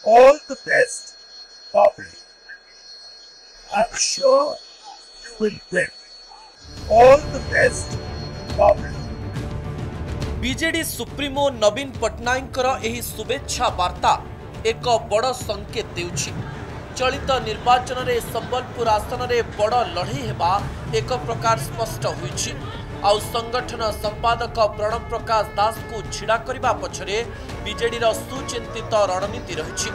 All the best, public. I'm sure you will win. All the best, public. BJD supremo Naveen पट्टनायकर एही शुभेच्छा वार्ता एक बड़ संकेत देउछि। चलित निर्वाचन रे संबलपुर आसन रे बड़ लड़ई हेबा एक प्रकार स्पष्ट होइछि। आउ संगठन संपादक प्रणव प्रकाश दास को छिड़ा करबा पछरे बीजेडी रो सुचिंतित रणनीति रहिछि।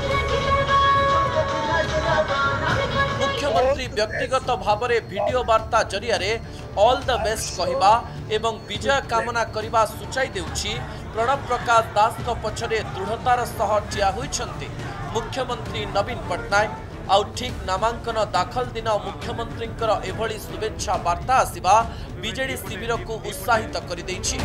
मुख्यमंत्री व्यक्तिगत भाव में वीडियो वार्ता जरिया ऑल द बेस्ट कहवा एवं विजय कामना करने सूचाई देउछि। प्रणव प्रकाश दास को पछरे दृढ़तार सह ठिया होइछन्ति मुख्यमंत्री नवीन पट्टनायक। आउ ठीक नामांकन दाखल दिन मुख्यमंत्री एभली शुभेच्छा वार्ता आसिबा बीजेडी शिविर को उत्साहित कर दैछि।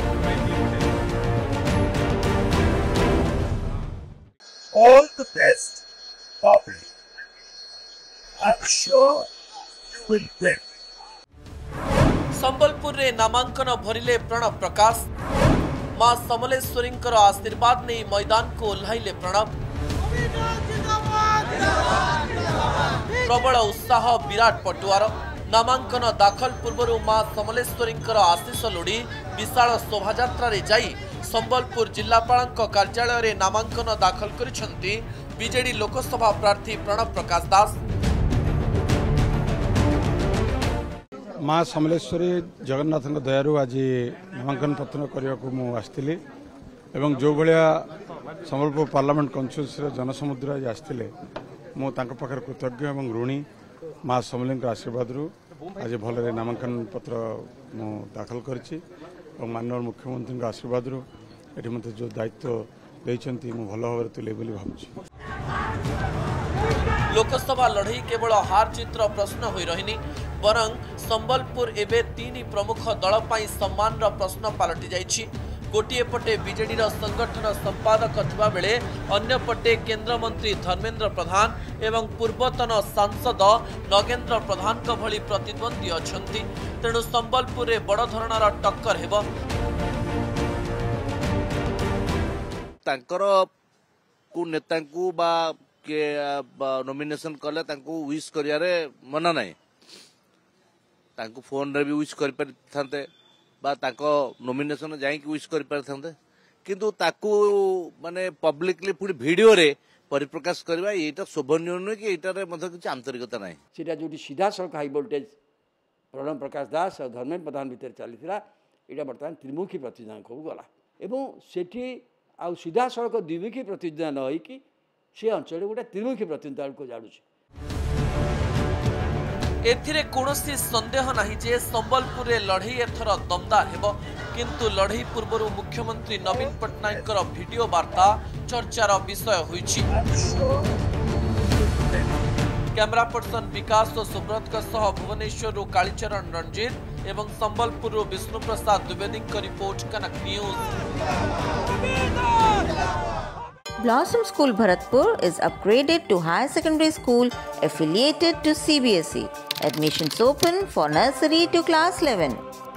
All the best, public. I'm sure you will win. Sambalpur रे नामांकन भरिले प्रणव प्रकाश। मां समलेश्वरी आशीर्वाद नहीं मैदान को ओह्लाइले प्रणव। प्रबल उत्साह विराट पटुआर। नामांकन दाखल पूर्व मां समलेश्वरी आशीष लोड़ी विशाल शोभायात्रा जाई संबलपुर जिलापाल कार्यालय रे नामांकन दाखल करिसेंती बीजेडी लोकसभा प्रार्थी प्रणव प्रकाश दास। माँ समलेश्वरी जगन्नाथ दयारू आज नामांकन पत्र करने को मुझे एवं जो भाया संबलपुर पार्लियामेंट कन्स्टिट्यूएंसी जनसमुद्र आज आसते मुझे कृतज्ञ और ऋणी माँ समलें आशीर्वाद आज भल नामांकन पत्र मु दाखल करी माननीय मुख्यमंत्री आशीर्वाद ये मत जो दायित्व देती भल भाव तुले भावुँ। लोकसभा लड़ई केवल हार चित्र प्रश्न हो रही बरं संबलपुर एवं तीन प्रमुख दल पर सम्मान प्रश्न पलटि जाइछि। गोटे पटे बीजेडी संगठन संपादक थिबा बेले अन्य पटे केंद्र मंत्री धर्मेंद्र प्रधान एवं पूर्वतन सांसद नगेंद्र प्रधान का भली प्रतिद्वंदी अछंती। तेणु संबलपुर में बड़ धरणर टक्कर हेबो। तांकर को नेता को बा के नॉमिनेशन कले तांको विश करियारे मन नाही तांको फोन रे भी विश कर परथांते बा तांको नॉमिनेशन जाई कि विश कर परथांते किंतु ताको माने पब्लिकली पूरी वीडियो रे परिप्रकाश करबा एटा शोभनीय न कि एटा रे मध किछ आंतरिकता नाही। सेटा जोटी सीधा सड़क हाई वोल्टेज प्रणव प्रकाश दास और धर्मेंद्र प्रधान भीतर चलीथिला एटा वर्तमान त्रिमुखी प्रतिद्वंद को गला एवं सेठी आ सीधा सड़क द्विमुखी प्रतिद्वंद न होई कि से अंचल गोटे त्रिमुखी प्रतिद्वंद को जाड़ुछि। एथिरे कोनोसी संदेह नाही जे संबलपुर रे लड़ई एथर दमदार हेबो किंतु लड़ई पूर्व मुख्यमंत्री नवीन पट्टनायक वीडियो वार्ता चर्चार विषय होइछि। कैमरा पर्सन विकास और सुब्रत सह भुवनेश्वर कालीचरण रंजीत एवं Sambalpur Vishnu Prasad Dwivedi report Kanak news. Blossom School Bharatpur is upgraded to higher secondary school affiliated to CBSE. Admissions open for nursery to class 11.